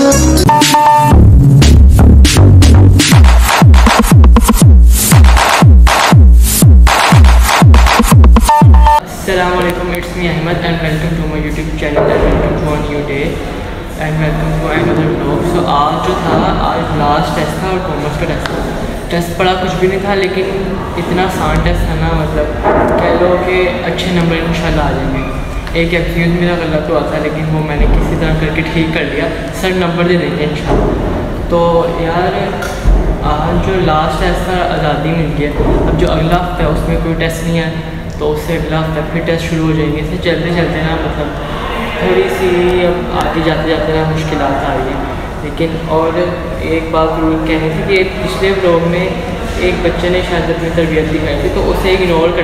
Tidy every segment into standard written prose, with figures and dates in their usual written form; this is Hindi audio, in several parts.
Assalamualaikum, it's me Ahmed and welcome to my YouTube channel and welcome to a new day and welcome to another vlog। So आज जो था, आज लास्ट टेस्ट था और कॉमर्स का टेस्ट था। टेस्ट पढ़ा कुछ भी नहीं था, लेकिन इतना आसान टेस्ट था ना, मतलब कह लो कि अच्छे नंबर इंशाल्लाह आ जाएंगे। एक एक्सक्यूज़ मेरा गलत हुआ था, लेकिन वो मैंने किसी तरह करके ठीक कर लिया। सर नंबर दे देंगे इंशाल्लाह। तो यार आज जो लास्ट टेस्ट था आज़ादी मिल गया। अब जो अगला हफ्ता है उसमें कोई टेस्ट नहीं है, तो उससे अगला हफ्ता फिर टेस्ट शुरू हो जाएंगे। इससे चलते चलते ना मतलब थोड़ी सी अब आगे जाते जाते ना मुश्किलात आ रही हैं। लेकिन और एक बात जरूर कहनी थी कि पिछले व्लॉग में एक बच्चे ने शायद अपनी तरबियत दिखाई थी, तो उसे इग्नोर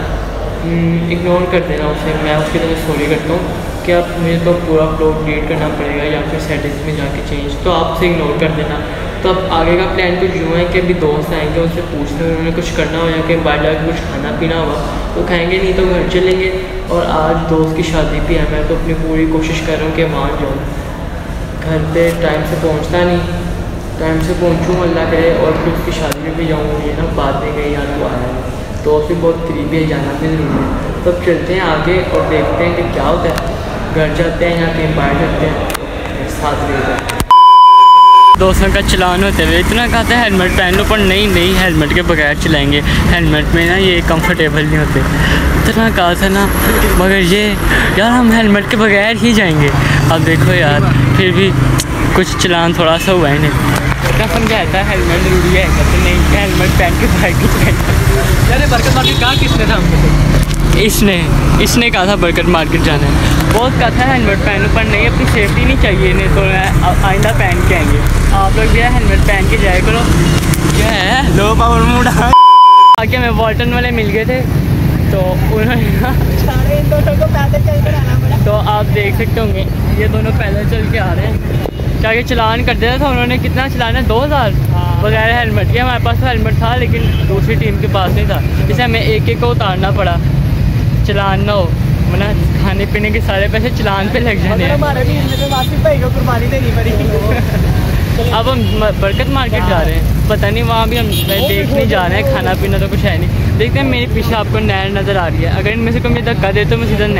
कर देना उसे। मैं उसकी तरफ सॉरी करता हूँ कि अब मुझे तो पूरा व्लॉग डिलीट करना पड़ेगा या फिर सेटिंग्स में जाके चेंज, तो आप उसे इग्नोर कर देना। तो अब आगे का प्लान कुछ यूँ है कि अभी दोस्त आएंगे, उनसे पूछते हैं उन्होंने कुछ करना हो या कि बाहर जाकर कुछ खाना पीना हुआ तो खाएंगे, नहीं तो घर चलेंगे। और आज दोस्त की शादी भी है, मैं तो अपनी पूरी कोशिश कर रहा हूँ कि वहाँ जाऊँ। घर पे टाइम से पहुँचता नहीं, टाइम से पहुँचूँ अल्लाह करे, और फिर उसकी शादी में भी जाऊँ। ये ना बात नहीं गई यार, वो आया है दोस्त भी बहुत करीबी है, जाना भी ज़रूरी है। तो अब चलते हैं आगे और देखते हैं कि क्या होता है। घर जाते हैं या कहीं बाहर जाते हैं, साथ लेते हैं। दोस्तों का चलान होते हुए इतना कहते हैं हेलमेट पहन लो, पर नहीं हेलमेट के बगैर चलाएंगे। हेलमेट में ना ये कंफर्टेबल नहीं होते, इतना कहा था ना, मगर ये यार हम हेलमेट के बगैर ही जाएंगे। अब देखो यार फिर भी कुछ चलान थोड़ा सा हुआ ही नहीं। इतना समझाया था हेलमेट ज़रूरी है, कहते नहीं हेलमेट पहन के बाइक की चलाएंगे। यार बरकत मार्केट कहा किसने था हमको? इसने कहा था बरकत मार्केट जाना है। बहुत कहा था हेलमेट पहनो, पर नहीं अपनी सेफ्टी नहीं चाहिए इन्हें, तो आइंदा पहन के आएंगे। आप लोग भी हेलमेट पहन के जाया करो। क्या है लो पावर मूड आके मैं वॉल्टन वाले मिल गए थे, तो उन्होंने इन दोनों को पैदल चल कर आना पड़ा। तो आप देख सकते होंगे ये दोनों पैदल चल के आ रहे हैं। क्या चलान कर दिया था उन्होंने, कितना चलान है 2000 बगैर हेलमेट के। हमारे पास तो हेलमेट था लेकिन दूसरी टीम के पास नहीं था, जिसे हमें एक को उतारना पड़ा चलान ना हो, वरना खाने पीने के सारे पैसे चलान पे लग जाने। हमारे भी भाई को कुर्बानी देनी पड़ी। अब हम बरकत मार्केट जा रहे हैं, पता नहीं वहाँ भी हम देखने जा रहे हैं, खाना पीना तो कुछ है नहीं। देखते हैं मेरे पीछे आपको नहर नज़र आ रही है, अगर इनमें से कोई मुझे धक्का दे तो मैं सीधा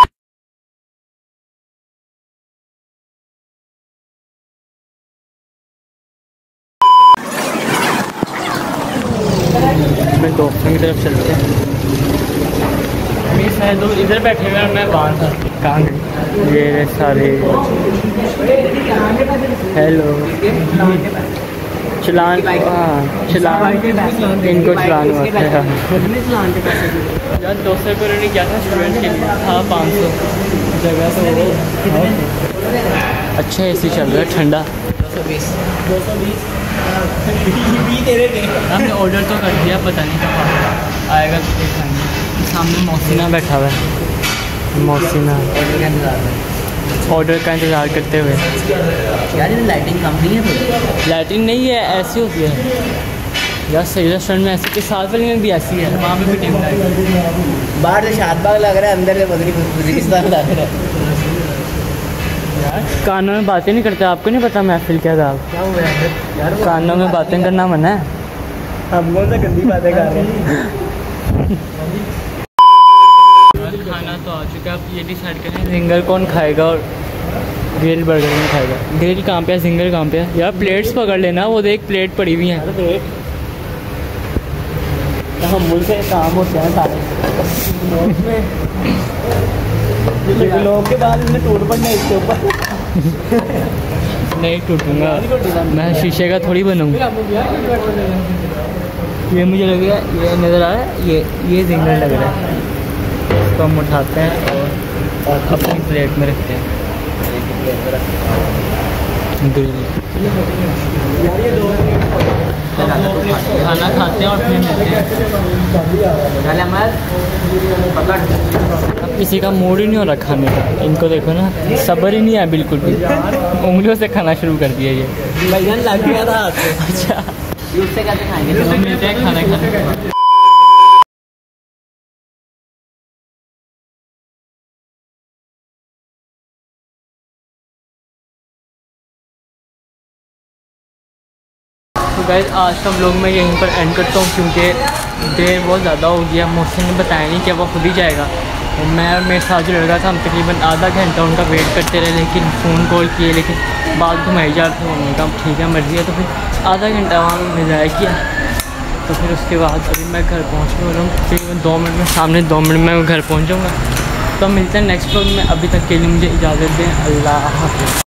मैं दोस्तों की तरफ चलते हैं। शायद लोग इधर बैठे हुए हैं, मैं वहाँ था। कहाँ ये सारे हेलो चलान, हाँ चलान इनको चलान हुआ था यार। 200 रुपये उन्होंने किया था स्टूडेंट के लिए, था 500 जगह तो अच्छा एसी चल रहा है ठंडा। 220 हमने ऑर्डर तो कर दिया, पता नहीं कब आएगा तो देखेंगे। सामने मौसीना बैठा हुआ है, मौसीना ऑर्डर का इंतज़ार करते हुए। यार ये लाइटिंग कम नहीं है? लाइटिंग नहीं है, ऐसी होती है यार। सही रेस्टोरेंट में ऐसी के साथ वाली में भी ऐसी है, वहाँ पे भी टीम लाइट। बाहर से शादबाग लग रहा है, अंदर से वज़ीरिस्तान लग रहा है। यार कानों में बातें नहीं करते, आपको नहीं पता महफिल क्या था? क्या हुआ यार? कानों में बातें करना मना है। हम कौन सा गंदी बातें कर रहे हैं? खाना तो आ चुका है, अब ये डिसाइड करें जिंगर कौन खाएगा और ग्रिल बर्गर नहीं खाएगा। ग्रिल कहाँ पे है, जिंगर कहाँ पे है? यार प्लेट्स पकड़ लेना, वो देख प्लेट पड़ी हुई हैं। तहम्मुल से काम होते हैं सारे लोग के बाद इसने टूट पड़ना इसके ऊपर। नहीं टूटूंगा मैं, शीशे का थोड़ी बनूँगा। ये मुझे लग रहा है, ये नज़र आ रहा है, ये जिंगर लग रहा है। इसको हम उठाते हैं और अपनी प्लेट में रखते हैं। खाना खाते हैं और फिर मिलते हैं। अब किसी का मूड ही नहीं हो रहा खाने का, इनको देखो ना, सब्र ही नहीं है बिल्कुल भी, उंगलियों से खाना शुरू कर दिया ये। लग गया था। अच्छा उससे कैसे खाएंगे? मिलते हैं खाना खाने। तो गाइस आज का व्लॉग मैं यहीं पर एंड करता हूँ, क्योंकि देर बहुत ज़्यादा हो गया। मोहसिन ने बताया नहीं कि वो खुद ही जाएगा। और मैं और मेरे साथ जो लड़का था हम तकरीबन आधा घंटा उनका वेट करते रहे, लेकिन फ़ोन कॉल किए, लेकिन बात घुमाई जा रही थी। उन्होंने कहा ठीक है मर्ज़ी है, तो फिर आधा घंटा वहाँ में ज़ाया किया। तो फिर उसके बाद अभी मैं घर पहुँचने वाला हूँ, तकरीबन 2 मिनट में, सामने 2 मिनट में मैं घर पहुँच जाऊँगा। तो मिलते हैं नेक्स्ट व्लॉग में। अभी तक के लिए मुझे इजाज़त दें। अल्लाह हाफ़िज़।